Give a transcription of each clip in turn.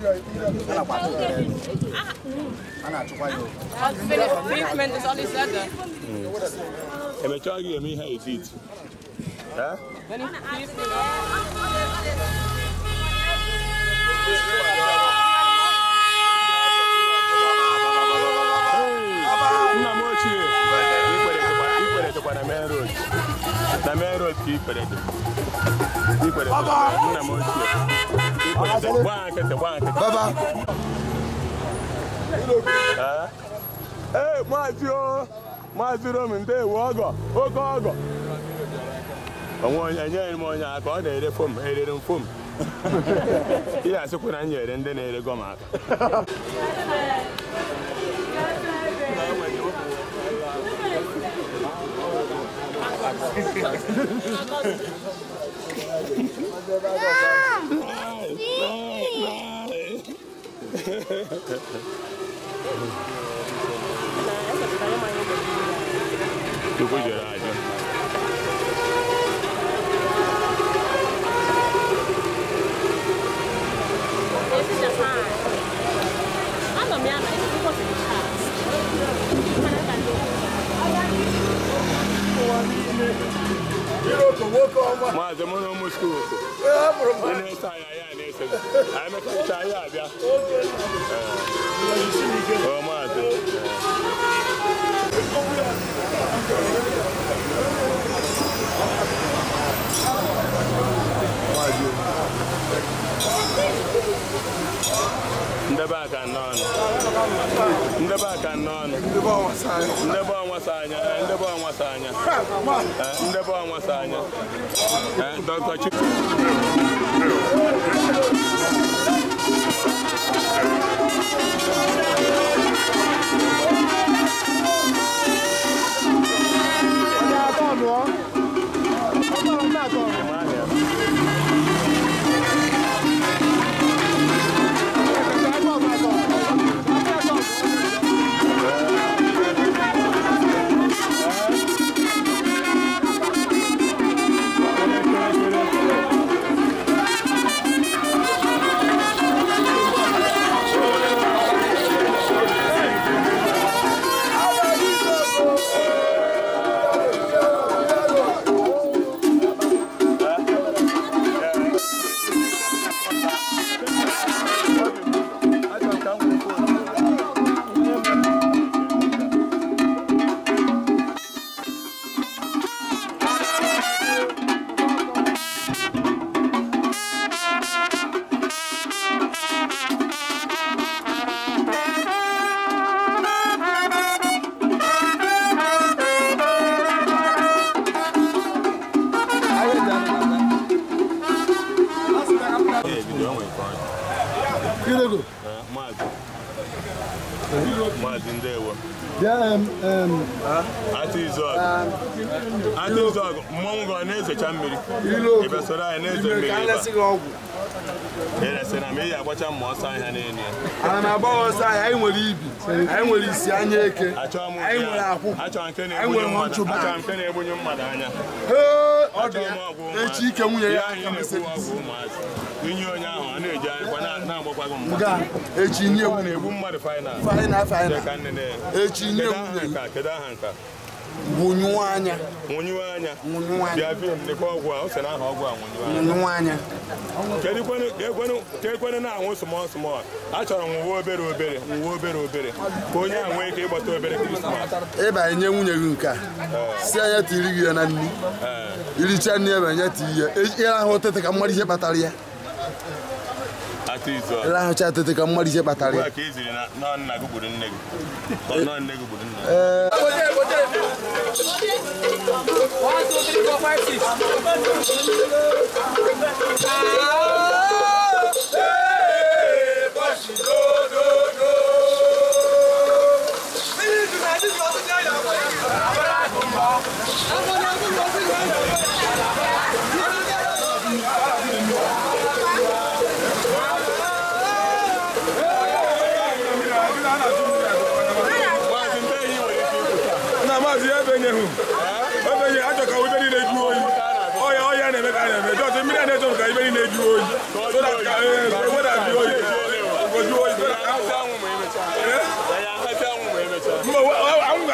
Treatment is all he said. I'm telling you, me how it is. Huh? Na main road keep it. Keep it. Baba. Hey, Mazio, Minde, Wago, Ogo. I want any more. I got a foam, a little foam. Yeah, so put on here and then they go out. Tu puoi girare. Mas eu não muscu. Nem sai aí, nem sei. Aí me faz sair aí, já. Oh, mas. Ndeba kanon. Ndeba kanon. Ndeba wasanya. Ndeba wasanya. Ndeba wasanya. Ndeba wasanya. Dr. Chip. Arondizuogu, mongo neze chamiri. Ibe sora neze miri. Ele sena me ya gbacha mmo sa ihe na eni. Ana na agbawo sa ya, anyị nwere ibi. Anyị nwere isi anya eke. Anyị nwere akwụ. Achọ nke na-ebunye mmadụ. Achọ nke na-ebunye mmadụ anya. Ọ dị echi ike nwunye ya aka mesịrị. Inye onye ahụ a na-eji akwa na-agbakwa gị mmadụ. Echi nye nwunye na-egbu mmadụ final. Echi nye nwunye. Kedu aha nka? Munyuanya. Bia bi ndekwa ogwu a, o se na aha ogwu a munyuanya. Kedu na ahụ small. Achọrọ nwo obere. Ka onye a nwee ike ịgbata obere Christmas. Ebe anyị nye nwunye gị nke a. Si anya tiri gị ya na nni. Iricha nni ebe anya ti ihe. Ya ahụ tete ka mmadụ ihe kpatara ya. Arondizuogu. La hocha tete ka mmadụ ihe kpatara ya. Ka eziri na nna gị gburu nne gị. Nọ nne gị gburu nna. 1, 2, 3, 4, 5, 6.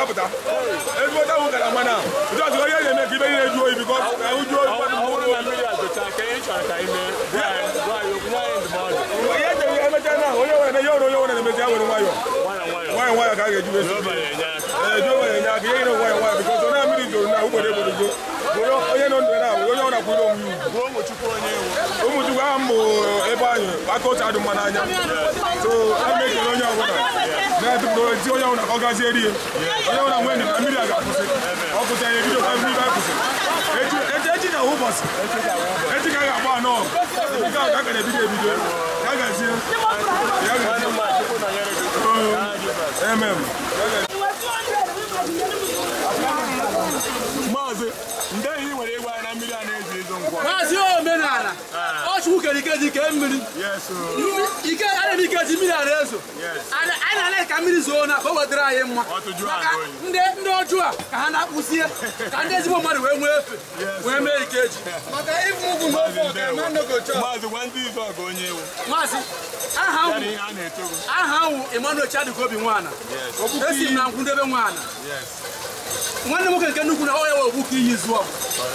pụta. Ezigbo ta wụ gara mana. Just go here make ibe ihe eju oyi because I will do. Ọwụrụ na mmiri azụcha ka ị chọrọ ka ime gwa ya ndụmọdụ. Onye jere emecha na onye nwere ya onye nwere na-emezi ya nwere nwayọ. Nwayọ ka a ga-eji wee Jehova na-enye aka. Jehova na-enye aka ihe nwayọ because onye mmiri zoro na ụgbọdọ egbodogo. Onye nọ ndụ na onye ọ na-akwụrụ onwe ya. Bụ ụmụchukwu onye ewu. Ụmụchukwu ahụ mbụ ebe anyị aka otu adụ mma n'anya. So a na-ekele onye ọbụla na-etupụrụ eti onye ọbụla ka ọ gazie rie. Onye ọbụla nwee na mmiri a ga-akwụsị. Ọ kwụsị ya ebido kwa mmiri a kwụsị. Echi ga-ahụ ụbọchị. Echi ka a ga-agba anọ. Nke a ka na-ebido ebido. Ya gazie. Amen. Maazị, ndị ehi nwere ịgwa na mmiri a na-eji ezo ngwa. Maazị omenala. Ọ chukwu kere ike dị ka mmiri. Ike ana ike ji mmiri a na-ezo. Anyị na-ale ka mmiri zoo na ka o wetara anyị mma. Ndị ọjọọ a ka ha na-akpụsie ka ndị ezigbo mmadụ wee nwee efe wee mee ike eji. Maka ịbụ ugwu n'ofe ọka ma nnogocha. Maazị gwa ndị izu ọgụ onye ewu. Maazị aha ahụ Emmanuel Chadikobi Nwana. Esi m na Nkwundebe Nwana. Nwanne nwoke nke nnukwu na ọ ya wee ogbu ka iyi izu ọgụ.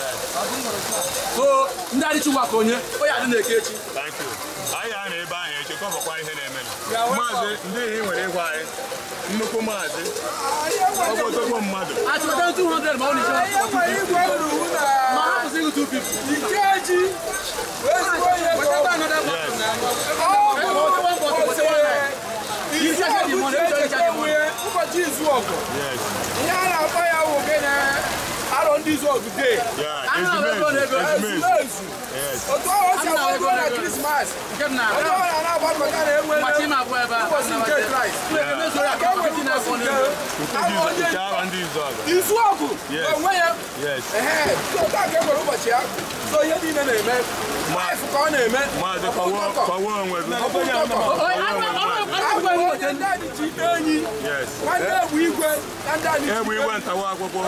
So ndị adịchụwa ka onye onye adị na-eke echi. Anyị a na-ebe ahụ eche ka ọ bụkwa ihe na-eme. Maazị, ndị ehi nwere ịgwa anyị nnukwu maazị ọgwọtọgwọ mmadụ. Achọta 200 ma ọ na-eche ma ha kwụsị ịgụ 250. Ụbọchị izu ọgụ. Ihe a na-akpọ ya wụ gịnị? Arondizuogu day. Ezumezu. Otu ahụ si agbago na Krismas. Onye ọbụla na-agbapụta na-enwe ụbọchị nke Kraịst. Izuọgụ onwe ya. Otu a ka e nwere ụbọchị ya. So ihe niile na-eme. Life ka ọ na-eme. Maazị kọwa onwe gị. Ndị anyị ji enyi. Nwanne egwu igwe na ndị anyị ji egwu igwe ntawa akwụkwọ.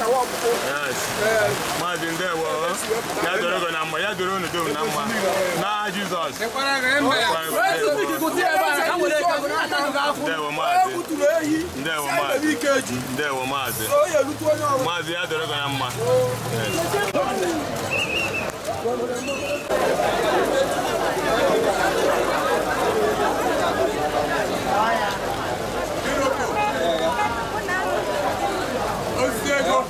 Maazị ndewo. Ya doro gị na mma, ya doro unu dum na mma. Na Jizọs. Ndewo maazị. Ndewo maazị. Ndewo maazị. Maazị ya doro gị na mma. Osisiego.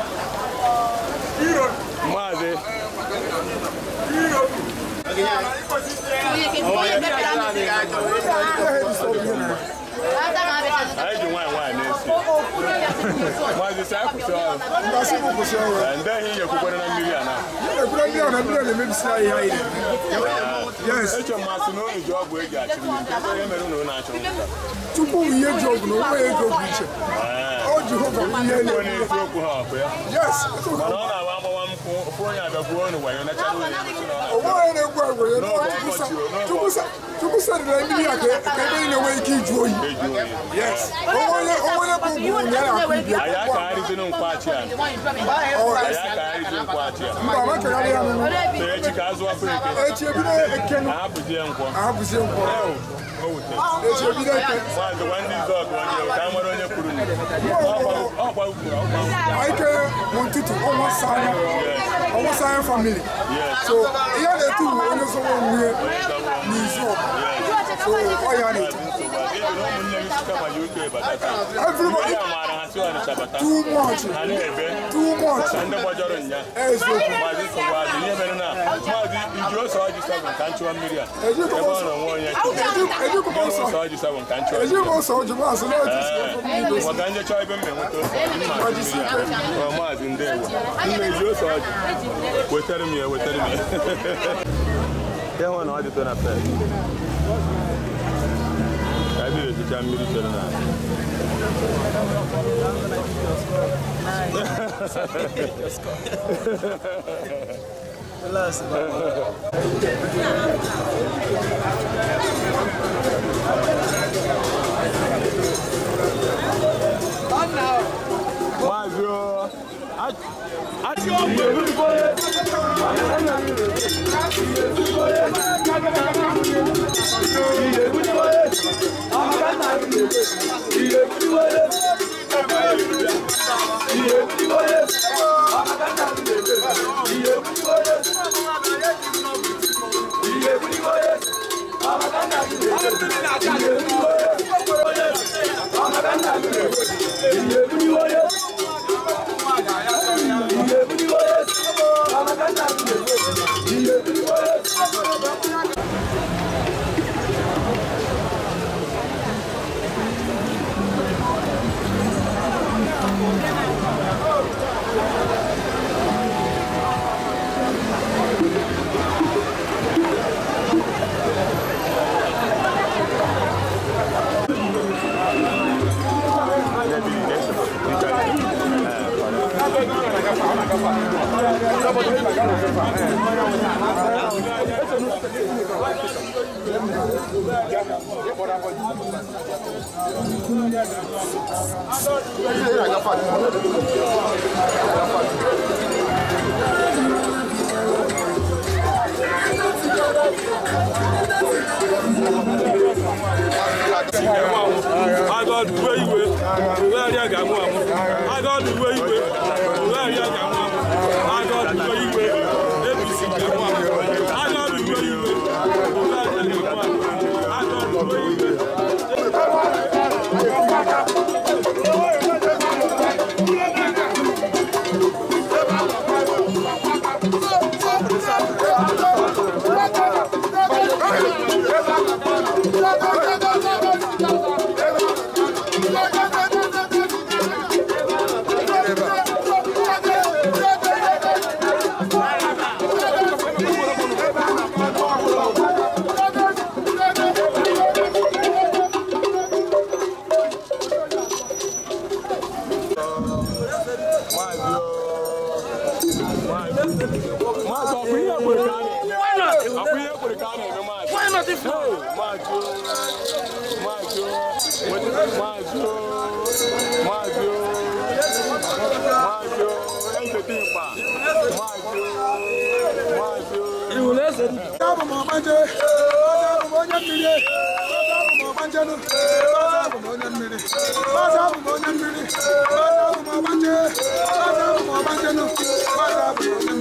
Maazị. Anyị ji nwaanyị na-esi. Maazị sa kwụsị ọrụ. Ndị ehi nyekwukwara na mmiri a na. Mmiri na-emebisi anyị ha ire. Eche mmasị na unu ji ọgwụ eji achị mmiri. Kedu ihe mere unu na-achọ? Tupu ihe ji ọgwụ na onwe ego bụ iche. O Jehova ihe na-esi okwu ha ọkụ ya. Mana ọ na-awa agbawa mkpụ ofu onye abịagbuo unu wayo nachara onye onwe na-egwu agwụ ya Chukwu sadịra mmiri a ka ebe ị na-enwe ike iju oyi. Onwe bụ ugwu ya na-akwụ ibi. Anyị akagharịzi nkwachi a. Anyị akagharịzi nkwachi a. Mba, amakagharị ya n'ụlọ. Echi ka azụ afọ eke. Echi ebido eke nụ. Ahapụzie nkwọ. Ahapụzie nkwọ. Echi ebido eke. Maazị gwa ndị izu ọgụ onye ka nwere onye kwuru nụ. Ọgba ukwu. Anyị kere bụ ntụtụ ọnwa Sanya family. So ihe na-etu onye sọrọ onwe n'izu ọgụ. So ọ ya na-etu. Everybody too much. Too much. Ndị gbajọrọ nya. Maazị Sọgbaadị ihe mere na maazị iji ose ọjị sabụ nka nchụwa mmiri a. Ebe ọ nọ nwe onye ose ọjị sabụ nka nchụwa mmiri a. Maka nje chọọ ebe m na-enweta ose maazị ndewo. Nna eji ose ọjị. Wetara m ya. Ya nwe na ọ dịtọ na pet. Ya dịrị ejicha mmiri chere na Maazị Bye.